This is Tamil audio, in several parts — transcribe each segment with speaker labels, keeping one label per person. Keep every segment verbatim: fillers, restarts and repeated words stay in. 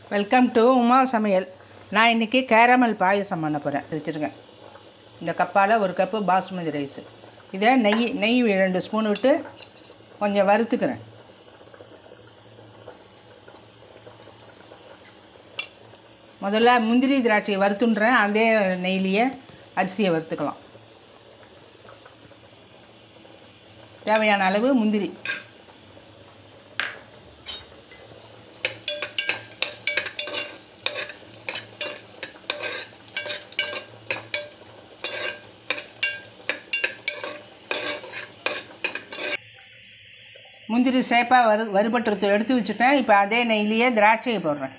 Speaker 1: வெல்கம் டு உமா சமையல். நான் இன்றைக்கி கேரமல் பாயசம் பண்ண போகிறேன். வச்சுருக்கேன். இந்த கப்பால் ஒரு கப்பு பாஸ்மதி ரைஸு. இதை நெய் நெய் ரெண்டு ஸ்பூன் விட்டு கொஞ்சம் வறுத்துக்கிறேன். முதல்ல முந்திரி திராட்சையை வறுத்துன்றேன். அதே நெய்லியே அரிசியை வறுத்துக்கலாம். தேவையான அளவு முந்திரி, முந்திரி சேப்பாக வறு வறுபட்டு எடுத்து வச்சுட்டேன். இப்போ அதே நெய்லியே திராட்சையை போடுறேன்.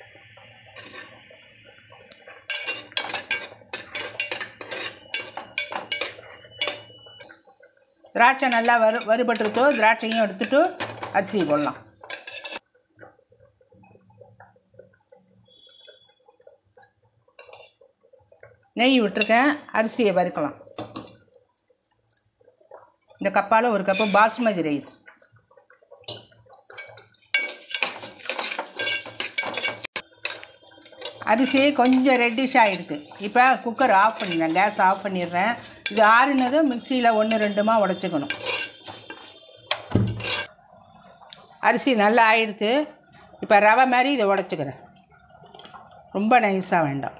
Speaker 1: திராட்சை நல்லா வறு வறுபட்டுருத்தோ திராட்சையும் எடுத்துகிட்டு அரிசி போடலாம். நெய் விட்டுருக்கேன். அரிசியை வறுக்கலாம். இந்த கப்பால் ஒரு கப்பு பாஸ்மதி ரைஸ். அரிசி கொஞ்சம் ரெட்டிஷ் ஆகிருக்கு. இப்போ குக்கர் ஆஃப் பண்ணிடுறேன். கேஸ் ஆஃப் பண்ணிடுறேன். இது ஆறுனதும் மிக்சியில் ஒன்று ரெண்டுமா உடச்சிக்கணும். அரிசி நல்லா ஆயிடுச்சு. இப்போ ரவை மாதிரி இதை உடச்சிக்கிறேன். ரொம்ப நைஸாக வேண்டாம்.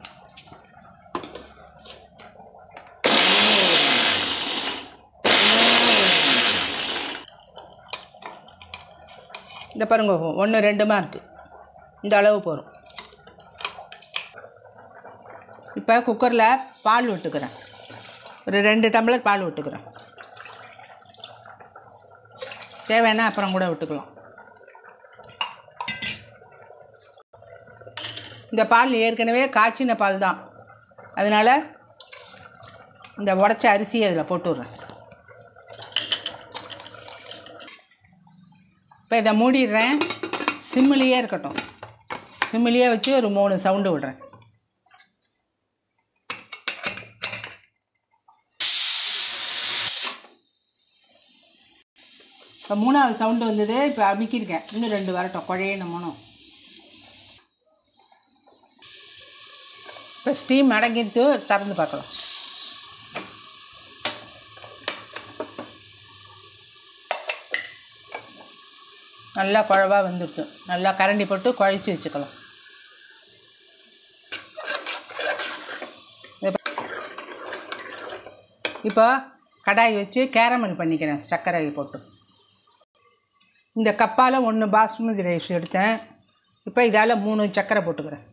Speaker 1: இந்த பாருங்க, ஒன்று ரெண்டுமா இருக்குது. இந்த அளவு போதும். இப்போ குக்கரில் பால் விட்டுக்கிறேன். ஒரு ரெண்டு டம்ளர் பால் விட்டுக்கிறேன். தேவைன்னா அப்புறம் கூட விட்டுக்கலாம். இந்த பால் ஏற்கனவே காய்ச்சின பால் தான். அதனால் இந்த உடச்ச அரிசியை அதில் போட்டுடுறேன். இப்போ இதை மூடிடுறேன். சிம்மிலேயே இருக்கட்டும். சிம்மிலேயே வச்சு ஒரு மூணு சவுண்டு விடுறேன். இப்போ மூணாவது சவுண்டு வந்தது. இப்போ அமுக்கியிருக்கேன். இன்னும் ரெண்டு வரட்டும். குழையணும் மூணும். இப்போ ஸ்டீம் அடங்கிட்டு திறந்து பார்க்கலாம். நல்லா குழவாக வந்துடுச்சு. நல்லா கரண்டி போட்டு குழைச்சி வச்சுக்கலாம். இப்போ கடாய் வச்சு கேரமல் பண்ணிக்கிறேன். சர்க்கரையை போட்டு இந்த கப்பால் ஒன்று பாஸ்மதி ரைஸ் எடுத்தேன். இப்போ இதால் மூணு சர்க்கரை போட்டுக்கிறேன்.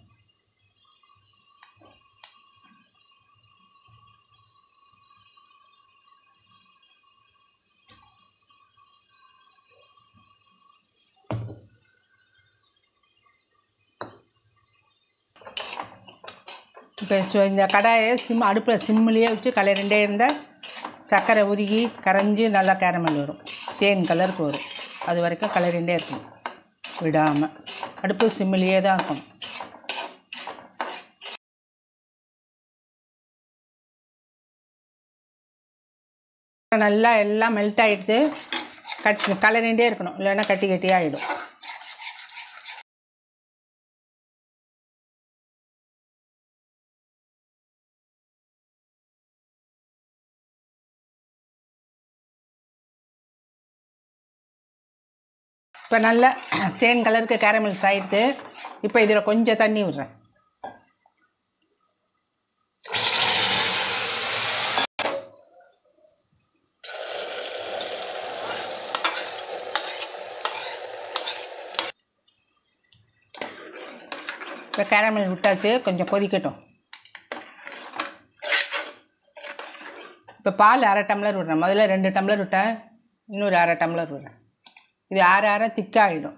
Speaker 1: இப்போ இந்த கடாயை சிம் அடுப்பில் சிம்மிலேயே வச்சு கலரிண்டே இருந்தால் சர்க்கரை உருகி கரைஞ்சி நல்லா கேரமல் வரும். தேன் கலருக்கு வரும். அது வரைக்கும் கலரிண்டே இருக்கணும். விடாமல் அடுப்பு சிம்மிலேயே தான் இருக்கணும். நல்லா எல்லாம் மெல்ட் ஆகிடுது. கட் கலரிண்டே இருக்கணும். இல்லைன்னா கட்டி கட்டியாக ஆகிடும். இப்போ நல்லா தேன் கலருக்கு கேரமல்ஸ் ஆகிடுது. இப்போ இதில் கொஞ்சம் தண்ணி விடுறேன். இப்போ கேரமல் விட்டாச்சு. கொஞ்சம் கொதிக்கட்டும். இப்போ பால் அரை டம்ளர் விடுறேன். முதல்ல ரெண்டு டம்ளர் விட்டேன். இன்னொரு அரை டம்ளர் விடுறேன். இது ஆற ஆற திக்காகிடும்.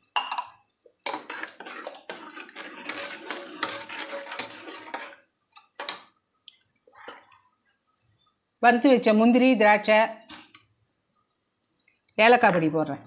Speaker 1: வறுத்து வச்ச முந்திரி திராட்சை ஏலக்காய் பொடி போடுறேன்.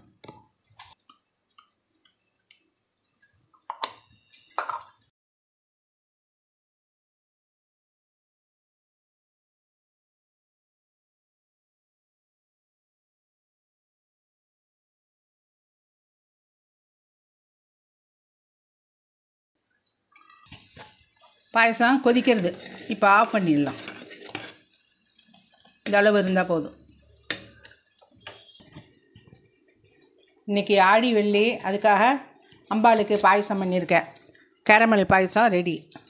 Speaker 1: பாயசம் கொதிக்கிறது. இப்போ ஆஃப் பண்ணிடலாம். இந்த அளவு இருந்தால் போதும். இன்றைக்கி ஆடி வெள்ளி, அதுக்காக அம்பாளுக்கு பாயசம் பண்ணியிருக்கேன். Caramel payasam ready.